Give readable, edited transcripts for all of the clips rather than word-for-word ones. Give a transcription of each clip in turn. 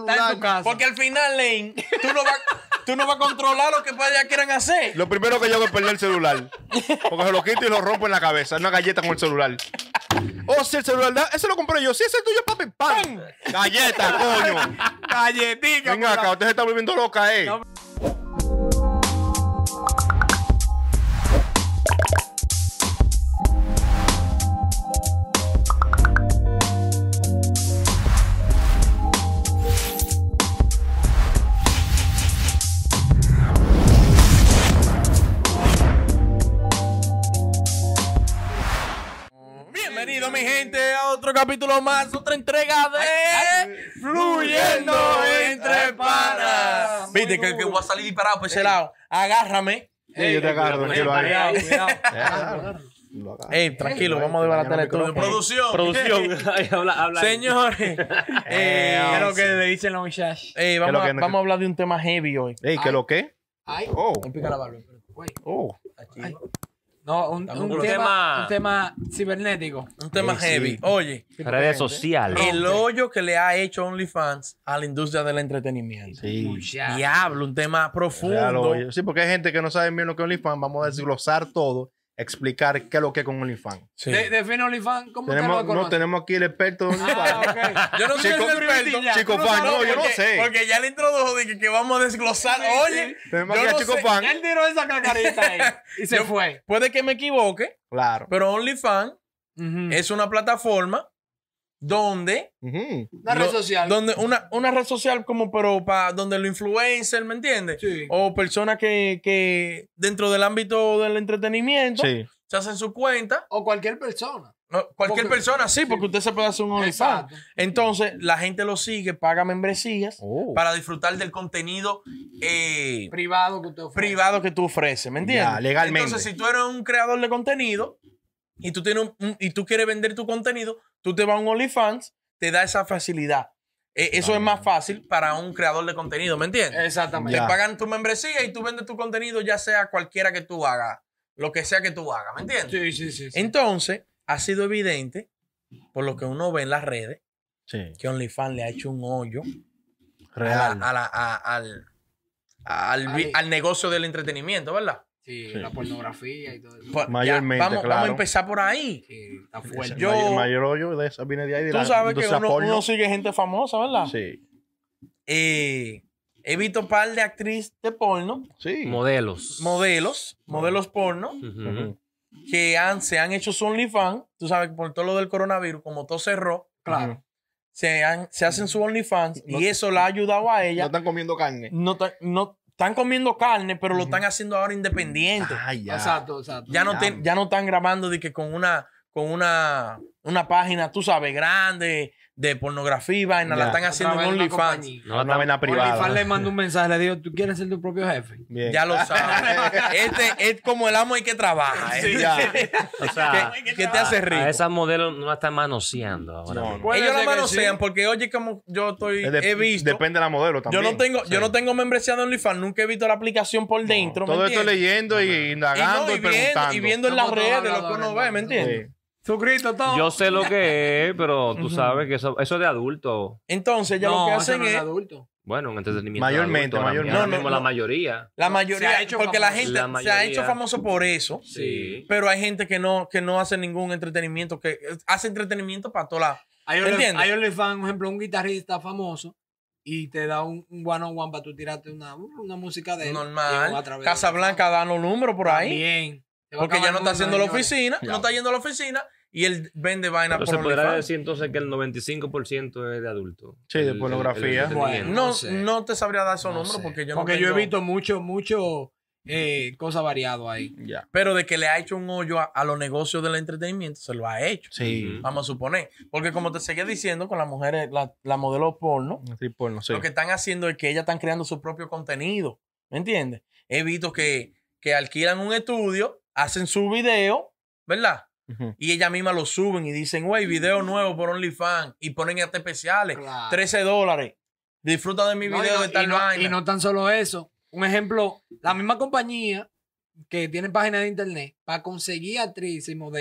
celular. Porque al final, Lane, tú no vas a controlar lo que ellas quieran hacer. Lo primero que yo hago es perder el celular. Porque se lo quito y lo rompo en la cabeza. Una galleta con el celular. Oh, si el celular da, ese lo compré yo. Si ese es tuyo, papi, ¡pam! Galleta, coño. Galletica. Venga acá, usted se está volviendo loca, No. Bienvenido, mi gente, a otro capítulo más, otra entrega de Fluyendo Entre Panas. Viste que voy a salir disparado por ese lado. Agárrame. Sí, yo te agarro, tranquilo ahí. Cuidado. Tranquilo, vamos a desbaratar esto. Producción. Habla. Señores, Es lo que le dicen los muchachos. vamos a hablar de un tema heavy hoy. Ey, ¿qué lo qué? Ay. Oh, Me pica la barba. oh. Ay. No, un tema- tema cibernético. Un tema Sí, heavy. sí. Oye, Redes sociales. el hoyo que le ha hecho OnlyFans a la industria del entretenimiento. Sí. Muchacho. Diablo, un tema Ya lo profundo. oye. Sí, porque hay gente que no sabe bien lo que es OnlyFans. Vamos a desglosar todo, explicar qué es lo que es con OnlyFans. Sí. Define OnlyFans, ¿cómo te lo No, conoces? tenemos aquí el experto de OnlyFans. Ok. Yo no soy Chico- el experto. Chico Tú fan, no, sabes yo no porque- sé. Porque ya le introdujo de que vamos a desglosar. Oye, Tenemos yo aquí a no Chico sé. fan. Él tiró esa cacarita ahí y se fue. Puede que me equivoque, Claro. pero OnlyFans Ujú. es una plataforma donde Ujú. Una red social. donde una red social como pero para donde los influencers, ¿me entiendes? Sí. O personas que dentro del ámbito del entretenimiento Sí. se hacen su cuenta. O cualquier persona. No, cualquier Porque- persona, sí, porque usted se puede hacer un OnlyFans. Exacto. Entonces, la gente lo sigue, paga membresías Oh. para disfrutar del contenido Privado que usted ofrece. privado que tú ofreces, ¿me entiendes? Ya, legalmente. Entonces, si tú eres un creador de contenido y tú tienes y tú quieres vender tu contenido, tú te vas a un OnlyFans, te da esa facilidad. Eso es más fácil para un creador de contenido, ¿me entiendes? Exactamente. Ya. Te pagan tu membresía y tú vendes tu contenido, ya sea cualquiera que tú hagas, lo que sea que tú hagas, ¿me entiendes? Sí. Entonces, ha sido evidente, por lo que uno ve en las redes, Sí. que OnlyFans le ha hecho un hoyo Real. al negocio del entretenimiento, ¿verdad? Sí, Sí. la pornografía y todo eso. Pues, Mayormente, vamos a claro. empezar por ahí. Sí, está fuerte. Yo- El mayor hoyo de esa viene de ahí. De Tú la sabes que industria porno. uno sigue gente famosa, ¿verdad? Sí. He visto un par de actrices de porno, Sí. Modelos. modelos porno, Ujú. Ujú. que se han hecho su OnlyFans. Tú sabes que por todo lo del coronavirus, como todo cerró, Claro. se hacen su OnlyFans No- y eso le ha ayudado a No ella. están comiendo carne. No están comiendo carne, pero lo están haciendo ahora independiente. Ay, ya. Exacto. Ya no están grabando de que con una página, tú sabes, grande de pornografía y vaina, la Ya. están haciendo en OnlyFans. No, Una vaina OnlyFans privada. le mandó un mensaje, le dijo, ¿tú quieres ser tu propio jefe? Bien. Ya lo sabes. Este es como el amo y que trabaja. ¿eh? Ya. O sea, que te hace rico. a esas modelos no la están manoseando ahora. No, mismo. Puede Ellos la ser que manosean sí. porque, oye, como yo he visto. Depende de la modelo Yo también. no tengo membresía de OnlyFans, nunca he visto la aplicación por dentro. ¿me Todo esto entiendes? leyendo y indagando y, preguntando. y viendo en las Somos redes todos lo que uno ve, ¿me habladores, entiendes? Sí. Suscrito todo. Yo sé lo que es, pero tú sabes que eso es de adulto. Entonces, ya lo que eso hacen no es es. adulto. Bueno, en entretenimiento. Mayormente, de adulto, ahora mayormente. mismo No, la mayoría. La Se mayoría, ha hecho porque la famoso. gente La se ha mayoría. hecho famoso por eso. Sí. Pero hay gente que no hace ningún entretenimiento, que hace entretenimiento para toda la. Hay ¿Me entiendes? Hay OnlyFans, por ejemplo, un guitarrista famoso y te da un one-on-one para tú tirarte una música de él. Normal. Casablanca da los números por ahí. Bien. Porque ya no está haciendo la oficina, Ya. no está yendo a la oficina y él vende vaina Pero por se podrá OnlyFans. decir entonces que el 95% es de adulto. Sí, de pornografía. entretenimiento. No, No sé. no te sabría dar esos No números sé. porque yo no Porque yo he tengo- visto mucho cosas variadas ahí. Ya. Pero de que le ha hecho un hoyo a los negocios del entretenimiento, se lo ha hecho. Sí. Ujú. Vamos a suponer. Porque como te seguía diciendo con las mujeres, la modelo porno, Sí, porno, sí. lo que están haciendo es que ellas están creando su propio contenido. ¿Me entiendes? He visto que alquilan un estudio, hacen su video, ¿verdad? Ujú. Y ellas mismas lo suben y dicen, güey, video nuevo por OnlyFans. Y ponen hasta especiales. Claro. $13. Disfruta de mi No, video y no- de tal y no, vaina. y no tan solo eso. Un ejemplo, la misma compañía que tiene páginas de internet para conseguir actrices y modelos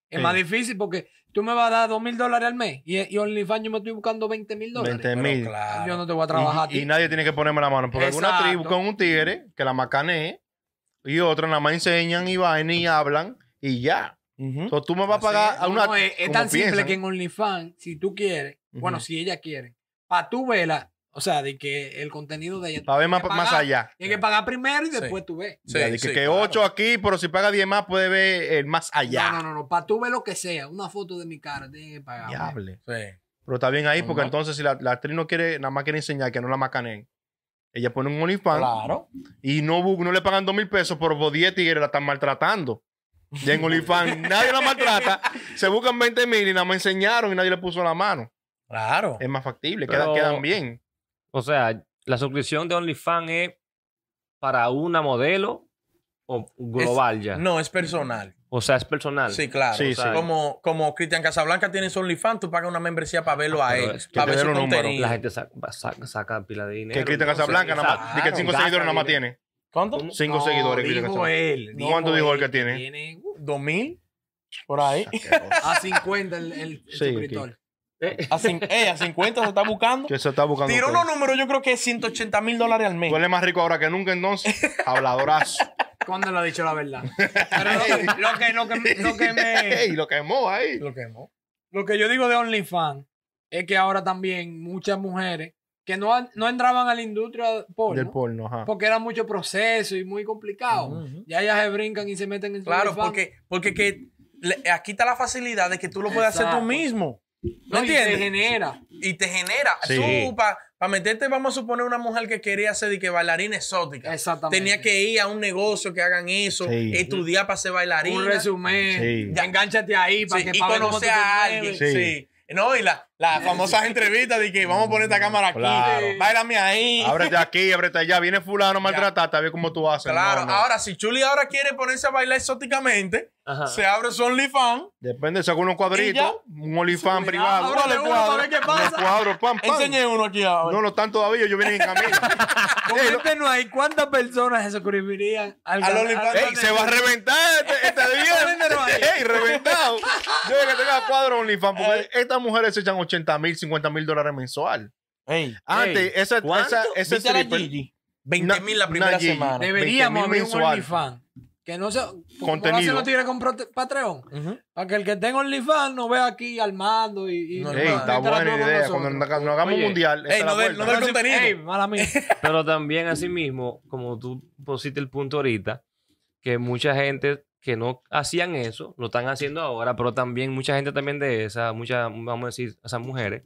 Es más difícil porque tú me vas a dar $2,000 al mes y OnlyFans yo me estoy buscando $20,000. 20,000. Claro. Yo no te voy a trabajar a ti. Y nadie tiene que ponerme la mano. Porque alguna Exacto. tribu con un tigre que la macanee y otra nada más enseñan y vaina y hablan y ya. Ujú. Entonces tú me vas a pagar a No, una. no, es como tan simple piensan. que en OnlyFans, si tú quieres, bueno, si ella quiere, para tú verla, o sea, de que el contenido de ella. Para ver tienes que más pagar, allá. Tienes que pagar primero y Sí. después tú ves. Sí, Ya, de que, sí, que claro. 8 aquí, pero si paga 10 más puede ver el más allá. No. Para tú ver lo que sea, una foto de mi cara, tienes que pagar. Diable. Sí. Pero está bien ahí, porque Normal. entonces si la actriz no quiere, nada más quiere enseñar que no la macaneen. Ella pone un OnlyFans Claro. y no le pagan 2,000 pesos, pero por 10 tigres la están maltratando. Ya en OnlyFans nadie la maltrata, se buscan 20,000 y nada más enseñaron y nadie le puso la mano. Claro. Es más factible, Pero- quedan bien. O sea, la suscripción de OnlyFans es para una modelo o global ya. No, es personal. O sea, es personal. Sí, claro. Sí, O sea, sí. como Cristian Casablanca tiene su OnlyFans, tú pagas una membresía para verlo a pero él, es que para te ver den su un número. contenido. La gente saca pila de dinero. Que Cristian entonces, Casablanca nada más, di que 5 gasta seguidores nada más dinero. tiene. ¿Cuánto? 5 seguidores. Cristian Dijo Casablanca. él. ¿Cuánto dijo él que tiene? Tiene 2,000 por ahí. a 50 el Sí, suscriptor. A 50 se está buscando. Que se está buscando. Tiró todo. unos números, yo creo que es $180,000 al mes. Tú eres más rico ahora que nunca entonces. Habladorazo. ¿Cuándo lo ha dicho la verdad? Pero lo que me... Ey, lo quemó ahí. Lo quemó. Lo que yo digo de OnlyFans es que ahora también muchas mujeres que no entraban a la industria porno, Del porno, ajá. porque era mucho proceso y muy complicado. Ujú. Ya ellas se brincan y se meten en su Claro, OnlyFans. porque aquí está la facilidad de que tú lo puedes hacer tú Exacto. mismo. No, ¿Me y se entiendes? genera. Y te genera. Sí. Tú, para meterte, vamos a suponer una mujer que quería ser de que bailarina exótica. Exactamente. Tenía que ir a un negocio que hagan eso, Sí. estudiar para ser bailarina. Un resumen. Sí. Ya engánchate ahí para Sí, que y para ver cómo tú conocer te a mueves. alguien. Sí. Sí. No, y las famosas entrevistas de que vamos a poner esta cámara aquí, Claro. báilame ahí. Ábrete aquí, ábrete allá. Viene fulano a maltratarte, a ver cómo tú haces. Claro, No, no. ahora si Chuli ahora quiere ponerse a bailar exóticamente, Ajá. se abre su OnlyFans. Depende, saca unos cuadritos, un OnlyFans Cuidado, privado. ábrele Unos uno para ver qué pasa. cuadros, pam, pam. Enseñé uno aquí ahora. No lo están todavía, ellos vienen en camino. Coméntenos ahí cuántas personas se suscribirían al Al OnlyFans. Ey, se va a reventar este Véndelo ahí. día. Ey, reventado. Yo que tenga cuadro OnlyFans, porque estas mujeres se echan 80,000, 50,000 dólares mensual. Ey, Antes, ese ¿viste a la stripper, Gigi? 20,000 la primera una Gigi. semana. Deberíamos 20,000 abrir un mensual. OnlyFans. Que no se. Contenido. Contenido. Los tigres con Patreon. Ujú. Para que el que tenga OnlyFans nos vea aquí armando y No, Ey, está interactúe buena con idea. nosotros. Cuando nos hagamos Oye, mundial, esa ey, es la no del- vuelta. no del Pero si- contenido. ey, mala mía. Pero también, asimismo, como tú pusiste el punto ahorita, que mucha gente que no hacían eso, lo están haciendo ahora, pero también mucha gente también de esa, vamos a decir, esas mujeres,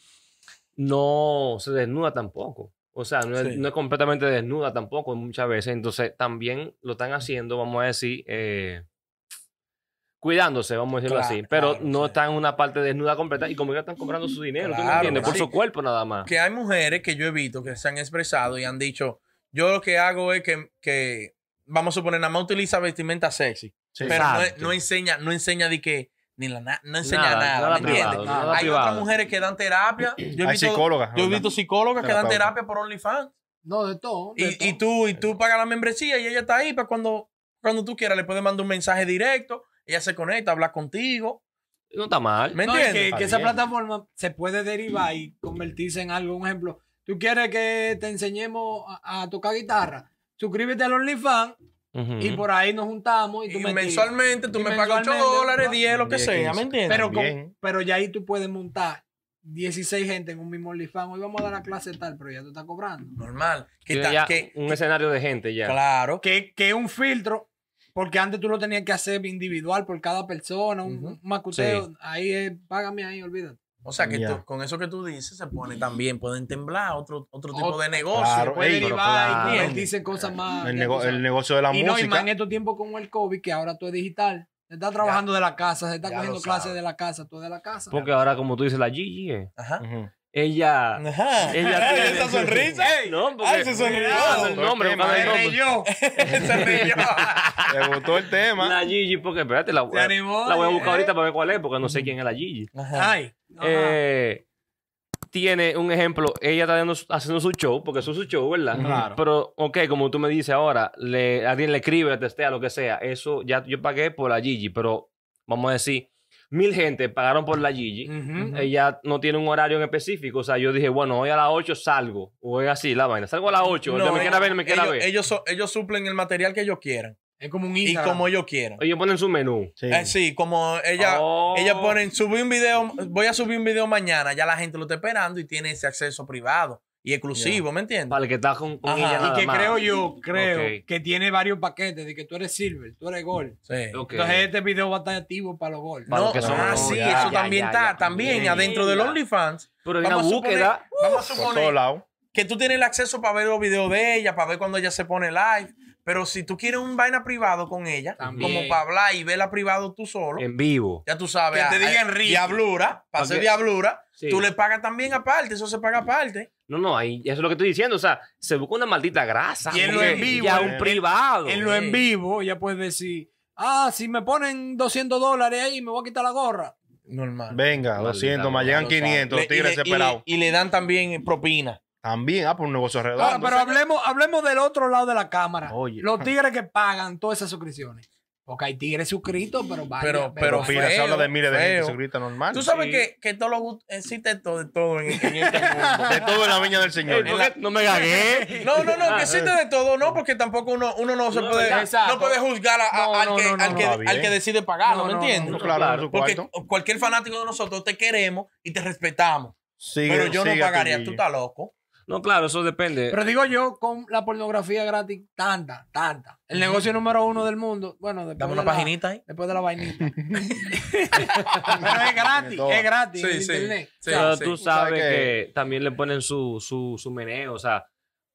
no se desnuda tampoco. O sea, Sí. no es completamente desnuda tampoco muchas veces. Entonces, también lo están haciendo, vamos a decir, cuidándose, vamos a decirlo Claro, así. Pero claro, no sí. están en una parte desnuda completa y como ya están cobrando su dinero, ¿tú me Claro, entiendes? Por claro. su cuerpo nada más. Que hay mujeres que yo he visto que se han expresado y han dicho, yo lo que hago es que vamos a suponer, nada más utiliza vestimenta sexy. Sí. Pero Exacto. no enseña de que, no enseña Nada, nada, nada ¿me entiendes? privado, nada Hay privado. otras mujeres que dan terapia. Yo he Hay visto, psicólogas, Yo he ¿verdad? visto psicólogas que dan Terapeutas. terapia por OnlyFans. No, de todo. de Y todo. tú pagas la membresía y ella está ahí para cuando tú quieras, le puedes mandar un mensaje directo, ella se conecta, habla contigo. No está mal. ¿Me No, y entiendes? que esa bien. plataforma se puede derivar y convertirse en algo. Un ejemplo, tú quieres que te enseñemos a tocar guitarra, suscríbete al OnlyFans Ujú. y por ahí nos juntamos y tú Y me mensualmente tú Y me pagas $8, mensualmente, 10, lo que 10, sea, 15. ¿me entiendes? pero, Bien. pero ya ahí tú puedes montar 16 gente en un mismo OnlyFans. Hoy vamos a dar la clase tal, pero ya tú estás cobrando. Normal. Tiene ya un escenario de gente ya. Claro. Que es un filtro, porque antes tú lo tenías que hacer individual por cada persona, un Ujú. macuteo. Sí. Ahí es, págame ahí, olvídate. O sea que Ya. con eso que tú dices se pone también, pueden temblar otro tipo Otro- de negocio. Claro. Puede Ey, pero derivar claro. y convertirse en cosas más. El, ya tú sabes. el negocio de la y no, y más música. en estos tiempos con el COVID, que ahora todo es digital. Se está trabajando de la casa, se está Ya cogiendo lo clases sabes. de la casa, todo de la casa. Porque ahora, como tú dices, la Gigi, Ajá. Ujú. ella Ajá. Ella tiene- Esa sonrisa. No, porque Ay, se sonrió. buscando el nombre, ¿Por qué, buscando el man? nombre. yo. Se rió. Le gustó el tema. La Gigi, porque espérate, la Se animó, voy a buscar ¿eh? ahorita para ver cuál es, porque no sé quién es la Gigi. Ajá. Ay. ajá. Tiene un ejemplo, ella está haciendo su show, porque eso es su show, ¿verdad? Claro. Pero, ok, como tú me dices ahora, alguien le escribe, le testea, lo que sea, eso ya yo pagué por la Gigi, pero vamos a decir, 1000 gente pagaron por la Gigi. Ujú. Ella no tiene un horario en específico. O sea, yo dije, bueno, hoy a las 8 salgo. O es así la vaina. Salgo a las 8. No, me quiera ver, me quiera ellos, ver. ellos suplen el material que ellos quieran. Es como un Y Instagram. como ellos quieran. Ellos ponen su menú. Sí. Sí, como ella Oh. ponen, subí un video, voy a subir un video mañana, ya la gente lo está esperando y tiene ese acceso privado y exclusivo, ¿me entiendes? Para el que está con Ajá. ella Y Y nada que más. creo Ok. que tiene varios paquetes de que tú eres silver, tú eres gold. Sí. Ok. Entonces este video va a estar activo para los gold. Para No, los que son- sí, ya, eso ya, también ya, está. ya. También Mierda. adentro del OnlyFans. Pero hay una Vamos a suponer- búsqueda. Vamos a Por todos suponer lados. que tú tienes el acceso para ver los videos de ella, para ver cuando ella se pone live. Pero si tú quieres un vaina privado con ella, También. como para hablar y verla privado tú solo, En vivo. ya tú sabes. Que te digan rico. Diablura, para hacer Ok. diablura, Sí. tú le pagas también aparte, eso se paga aparte. No, ahí, eso es lo que estoy diciendo. O sea, se busca una maldita grasa. Y en lo porque en vivo, Ya en- un privado. En lo Sí. en vivo ya puedes decir, si me ponen $200 ahí me voy a quitar la gorra. Normal. Venga, Maldita 200, más madre, llegan lo sabe. 500, los tigres desesperados. Y le dan también propina. También, por un negocio Ahora, redondo. pero hablemos del otro lado de la cámara. Oye. Los tigres que pagan todas esas suscripciones. Porque hay tigres suscritos, pero Pero Pero feo, mira, se habla de miles de gente feo. suscrita normal. Tú sabes Sí. que todo lo existe de todo en este mundo. De todo en la viña del Señor. ¿Por qué no me gagué. No, que existe de todo, no, porque tampoco uno no se No, puede, exacto. no puede juzgar No, al, no, que, no, no, al, que, está al bien. que decide pagarlo, No, ¿me no, entiendes? no, Claro, claro. en su Porque cuarto. cualquier fanático de nosotros te queremos y te respetamos. Sigue- pero yo no sigue a tu pagaría, Gigi. tú estás loco. No, claro, eso depende. Pero digo yo, con la pornografía gratis, tanta. El negocio número 1 del mundo. Bueno, después Dame de una paginita ahí. Después de la vainita. Pero es gratis, Todo. es gratis Sí, en sí. internet. Sí, Pero sí. tú Tú sabes sabes que- que también le ponen su meneo, o sea,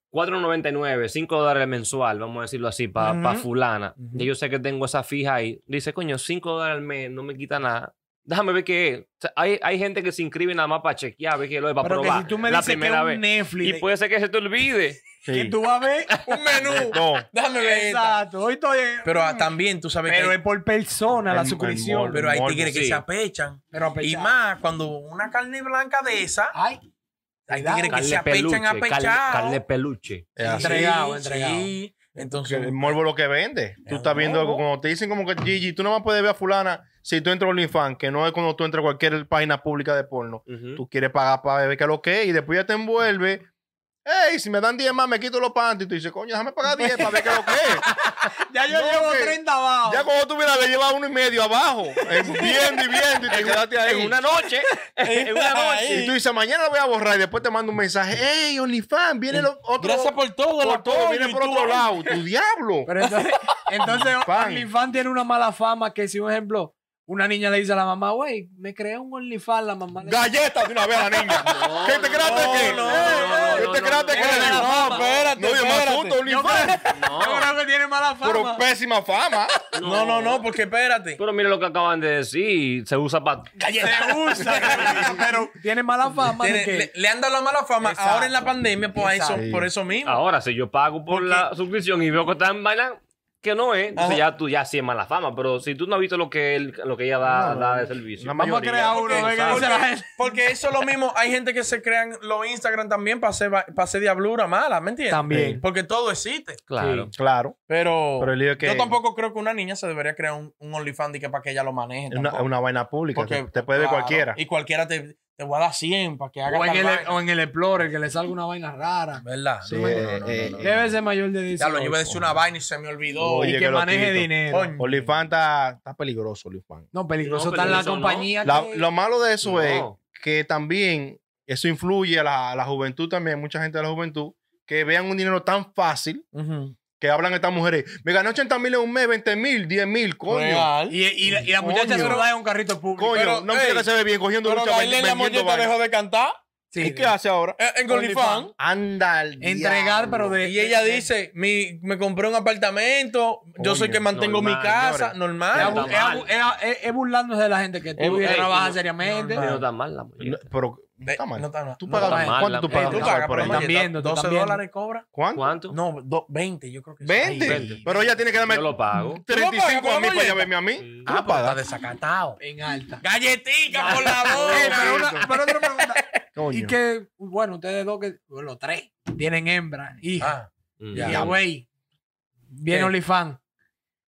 $4.99, $5 mensual, vamos a decirlo así, para Ujú. fulana. Ujú. Y yo sé que tengo esa fija ahí. Dice, coño, $5 al mes no me quita nada. Déjame ver qué es. O sea, hay gente que se inscribe nada más para chequear, ver qué lo es, para Pero que probar si tú me la dices que primera es un vez. Netflix, Y puede ser que se te olvide. Sí. que tú vas a ver. Un menú. No. Déjame ver. esta. Exacto. Hoy estoy. Pero también tú sabes Pero que es por persona la En- suscripción. en pero hay morbo, tigres que sí. se apechan. Pero a Y pesar- más cuando una carne blanca de esa, Ay, hay cuidado. tigres que se Carne apechan peluche, apechados. carne peluche. Es así. Entregado. Sí. Entonces, Que el morbo lo que vende. Tú Es estás viendo morbo. algo, cuando te dicen como que Gigi, tú no más puedes ver a fulana si tú entras a OnlyFans, que no es cuando tú entras a cualquier página pública de porno. Ujú. Tú quieres pagar para ver qué es lo que es y después ya te envuelve. Ey, si me dan 10 más, me quito los panties. Y tú dices, coño, déjame pagar 10 para ver qué es lo que es. Ya yo No, llevo que- 30 abajo. Ya cuando tú vienes a ver, llevas 1.5 abajo. Viendo y te quedaste ahí. En una noche. En una noche. Y tú dices, mañana lo voy a borrar y después te mando un mensaje. Ey, OnlyFans, viene otro. gracias por todo, el por todo, apoyo, viene y por tú, otro ay, lado. Tu diablo. Pero entonces Fan. OnlyFans tiene una mala fama que si, por ejemplo, una niña le dice a la mamá, güey, me creé un OnlyFans, la mamá le Galletas de una vez a la niña. ¿Qué te creaste que? no, ¿Qué te creaste que? No, espérate, No, yo me espérate. asusto, OnlyFans. Yo creo que tiene mala Pero fama. pésima fama. No, porque espérate. Pero mira lo que acaban de decir. Se usa para. Se usa, pero tiene mala fama de Tiene- que... le han dado la mala fama Exacto. ahora en la pandemia Exacto. por eso mismo. Ahora, si yo pago por Porque- la suscripción y veo que están bailando, que no es, entonces Ajá. ya tú ya sí es mala fama. Pero si tú no has visto lo que ella da, No, da de servicio. una Vamos a mayoría. crear uno, Porque- venga, dice la gente. Porque eso es lo mismo. Hay gente que se crean los Instagram también para hacer diablura mala, ¿me entiendes? También. Porque todo existe. Claro. Claro. Pero Pero el lío es que yo tampoco creo que una niña se debería crear un OnlyFans de que para que ella lo maneje. es una, tampoco. una vaina pública. Porque, Te puede ver claro, cualquiera. Y cualquiera te voy a dar 100 para que haga O en, tal el, vaina. o en el Explorer, que le salga una vaina rara. ¿Verdad? Sí, No, Debe ser mayor de 18. Ya lo yo iba a decir una vaina y se me olvidó. Oye, y que que maneje loquito. dinero. Coño. OnlyFans está peligroso, OnlyFans. No, peligroso No, está en la peligroso no. compañía. que- Lo malo de eso No. es que también eso influye a la juventud también, mucha gente de la juventud, que vean un dinero tan fácil Ujú. que hablan estas mujeres. Me gané 80,000 en un mes, 20,000, 10,000, coño. Real. Y la muchacha se Coño. lo da en un carrito público. Coño, Pero, no quiere ey, que se ve bien cogiendo Pero lucha, Gailén la vendiendo molleta vaina. dejó de cantar Sí, ¿Y qué hace ahora? en OnlyFans. Anda al Entregar, diablo. pero de... Y ella dice, me compré un apartamento, yo soy Coño, que mantengo mi normal, casa, señores. Es, normal. Está mal. es burlándose de la gente que tú Es- trabajas no, seriamente. normal. No está mal la No, mujer. pero está mal. No está mal. ¿Tú No pagas está mal. cuánto tú Tú pagas Tú mensual pagas por por ahí? la Están viendo, molleta, tú están $12 viendo. cobra. ¿Cuánto? ¿Cuánto? No, 20, yo creo que sí. 20. 20. Pero ella tiene que darme Yo lo pago. 35 a mí para molleta? ella verme a mí. Sí. ¿Tú lo Ah, pero está pagas? desacatado. En alta. Galletica por la Pero, boca. pero otra pregunta. Coño. Y que, bueno, ustedes dos, los tres, tienen hembra, hija. Ah, Mm. Ya. Y güey, viene ¿Qué? OnlyFans.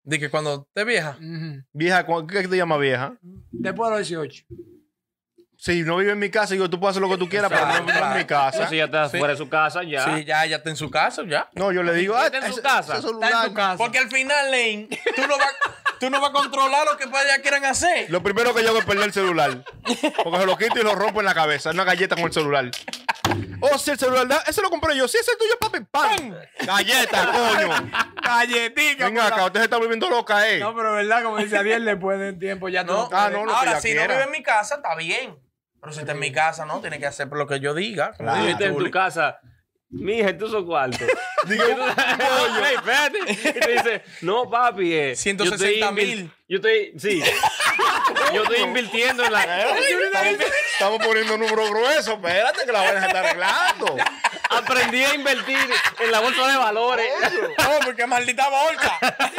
De que cuando te vieja. Ujú. Vieja, ¿qué te llama vieja? Después de los 18. Si no vive en mi casa, digo, tú puedes hacer lo que tú quieras, pero no vive en mi casa. Si ya está Sí. fuera de su casa, ya. Sí, ya está en su casa, ya. No, yo le digo, Está en su casa. Está en tu casa. Porque al final, Lane, tú no vas a controlar lo que para allá quieran hacer. Lo primero que yo hago es perder el celular. Porque se lo quito y lo rompo en la cabeza. Una galleta con el celular. Oh, si el celular da, ese lo compré yo. Si ese es tuyo, papi, ¡pam! Galleta, coño. Galletica. Venga acá, usted se está volviendo loca, No, pero verdad, como dice Ariel, después del tiempo ya No, tú Ah, no, lo que ahora, ella si quiera. no vive en mi casa, está bien. Pero si está en mi casa, no, tiene que hacer por lo que yo diga. Como Claro. dice Viste en tu Tuli. casa. Mija, estos son cuartos. Digo, Ey, espérate. Y te dice, no, papi. 160,000. Yo estoy, sí. Yo estoy invirtiendo en la. estamos poniendo números gruesos. Espérate que la vaina se está arreglando. Aprendí a invertir en la bolsa de valores. No, porque maldita bolsa.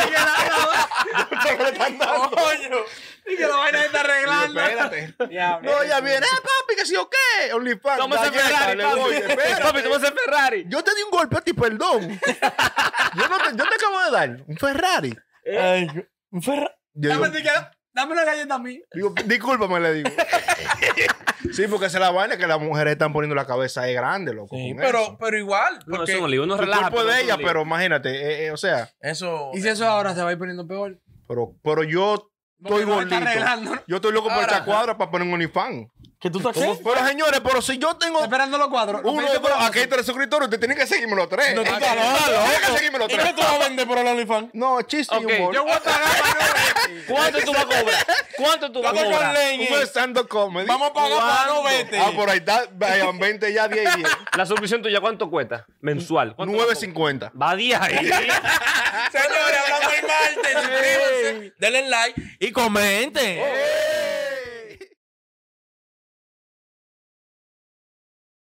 Coño. Y que la vaina se está arreglando. Espérate. Diablo. No, ya viene, papi, que sí o qué. OnlyFans. Toma ese galleta, Ferrari, le doy, papi. espérate. Papi, toma ese Ferrari. Yo te di un golpe a ti, perdón. yo te acabo de dar un Ferrari. Ay, un Yo digo, Dame una galleta a mí. discúlpame, le digo. Sí, porque esa es la vaina que las mujeres están poniendo la cabeza ahí grande, loco. Sí, con eso. pero igual. No, Porque eso no lío, uno El relaja. cuerpo de eso ella, no lío. pero imagínate, o sea, eso. Y si eso ahora se va a ir poniendo peor. pero yo estoy Porque no está gordito. arreglando. Yo estoy loco por Ahora. esta cuadra para poner un OnlyFans. ¿Que tú estás qué? Pero señores, pero si yo tengo Esperando los cuadros. Lo uno, pediste por dos, Amazon. aquí hay 3 suscriptores, usted tiene que seguirme los 3. No, tú estás Tiene que seguirme los ¿Y 3. qué tú vas a vender por el OnlyFans? No, chiste y Ok, humor. Yo voy a pagar para no ¿Cuánto tú vas a cobrar? ¿Cuánto tú vas a Vamos con cobrar? Lane. Un stand-up comedy. Vamos a pagar para no vete. Ah, por ahí está. Vayan 20 ya, 10 y 10. La suscripción tuya, ¿cuánto cuesta? Mensual. ¿Cuánto 9.50. va a 10 ahí. Señores, hablamos el martes. Suscríbanse, denle like y comenten.